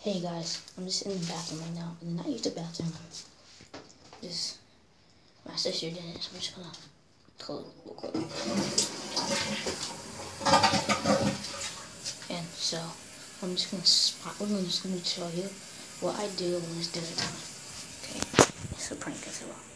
Hey guys, I'm just in the bathroom right now, and then I used the bathroom. Just my sister did it, so I'm just gonna close it real quick. And so I'm just gonna show you what I do when it's dinner time. Okay, it's a prank as well.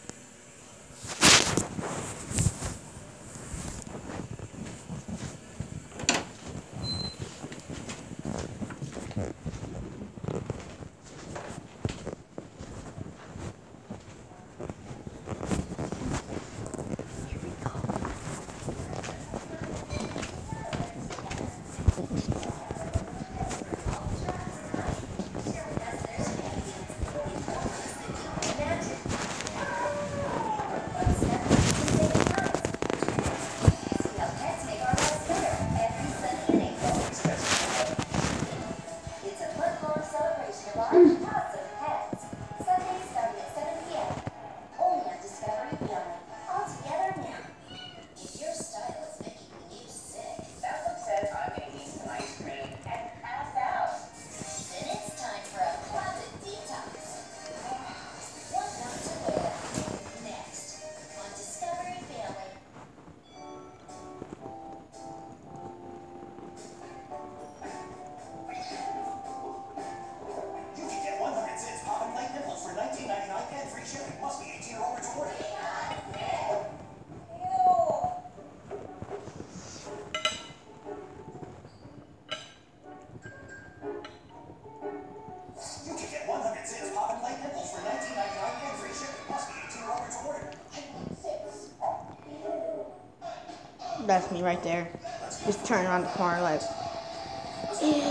That's me right there. Just turning around the corner like, ew.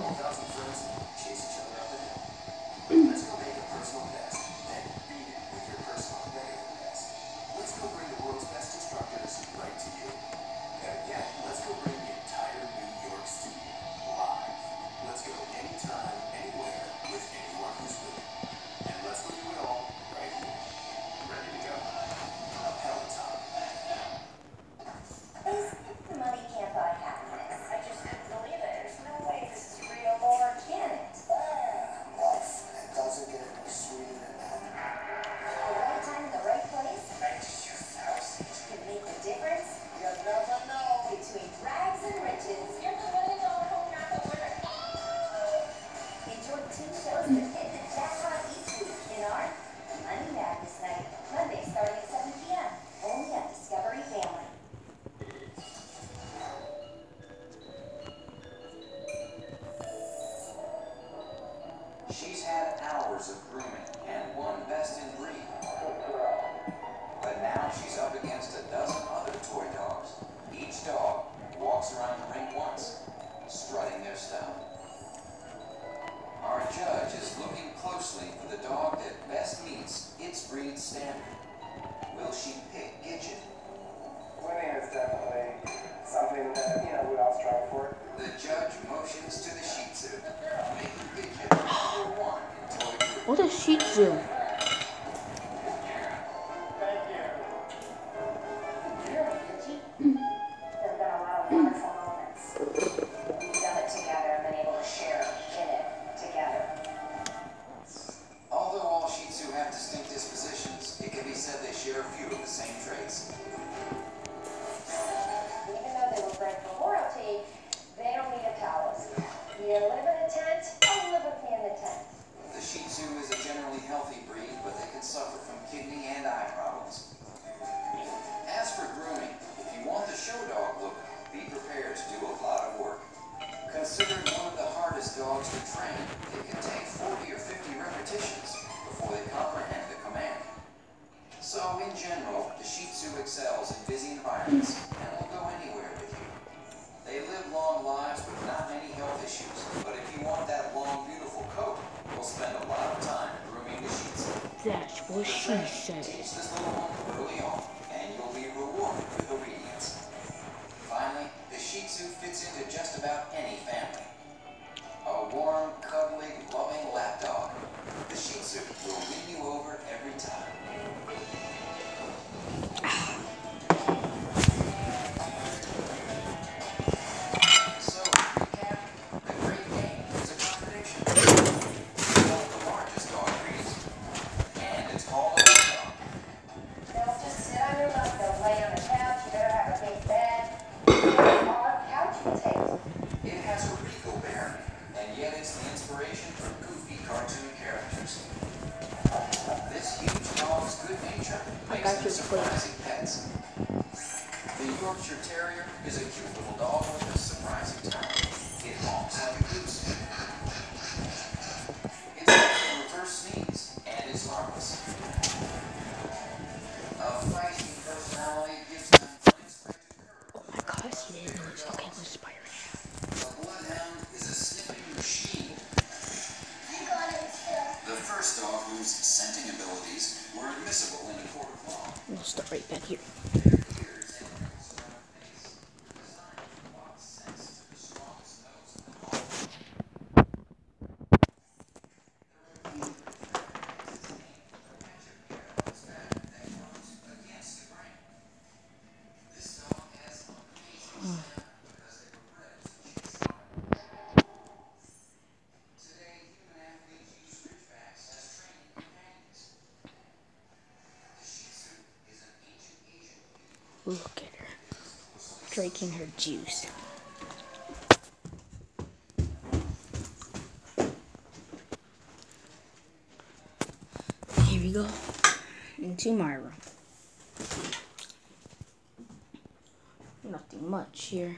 She's had hours of grooming and won best in breed. But now she's up against a dozen other toy dogs. Each dog walks around the ring once, strutting their stuff. Our judge is looking closely for the dog that best meets its breed standard. Will she pick Gidget? Winning is definitely something that, we all strive for. The judge motions to the Shih Tzu, making Gidget number one in toy grooming. What does Shih Tzu? Thank you. There have been a lot of wonderful moments. We've done it together and been able to share in it together. Although all Shih Tzu have distinct dispositions, it can be said they share a few of the same traits. Even though they were bred for royalty, they don't need a palace. You live in a tent, I'll live with me in the tent. The Shih Tzu is a generally healthy breed, but they can suffer from kidney and eye problems. As for grooming, if you want the show dog look, be prepared to do a lot of work. Considered one of the hardest dogs to train, it can take 40 or 50 repetitions before they comprehend the command. So, in general, the Shih Tzu excels in busy environments and will go anywhere with you. They live long lives with not many health issues, but if you want that long, beautiful coat, you'll spend a lot of time grooming the Shih Tzu. That's what she said. Teach this little one early on, and you'll be rewarded with obedience. Finally, the Shih Tzu fits into just about any family. A warm, cuddly, loving lap dog. The Shih Tzu will win you over every time. So, to recap, the great game is a contradiction. yet it's the inspiration for goofy cartoon characters. This huge dog's good nature makes them surprising pets. The Yorkshire Terrier is a cute little dog with a surprising talent. It honks like a goose. It's like a reverse sneeze, and it's harmless. A feisty personality gives them unexpected courage. Oh my gosh, he didn't know it's okay, let's spy right A bloodhound is a sniffing machine. The first dog whose scenting abilities were admissible in a court of law. now. We'll start right back here. Look at her, drinking her juice. Here we go, into my room. Nothing much here.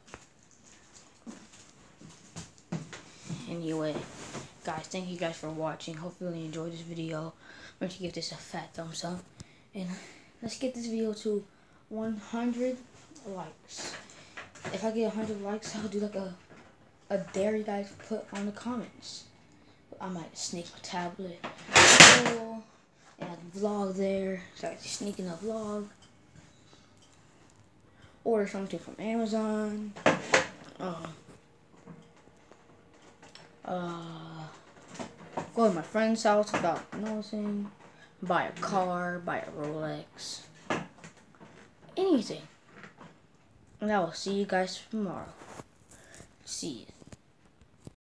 Anyway, guys, thank you guys for watching. Hopefully you enjoyed this video. Make sure you give this a fat thumbs up. And let's get this video to 100 likes. If I get 100 likes, I'll do like a dare you guys put on the comments. I might sneak my tablet and I can vlog there. So I can sneak in a vlog. Order something from Amazon. Go to my friend's house without noticing. Buy a car, buy a Rolex. Anything. And I will see you guys tomorrow. See you.